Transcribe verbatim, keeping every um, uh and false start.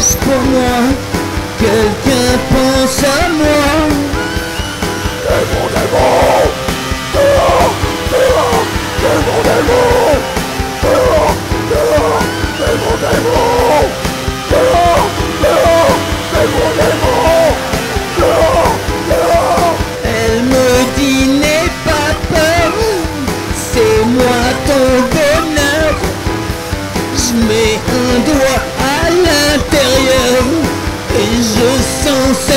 marche pour moi, quelqu'un pense à moi. Démon, démon, dehors, dehors, démon, démon, dehors, dehors, démon, démon, dehors, dehors, démon, démon, dehors, dehors. Elle me dit n'aie pas peur, c'est moi ton bonheur. Je mets un doigt à l'intérieur et je sens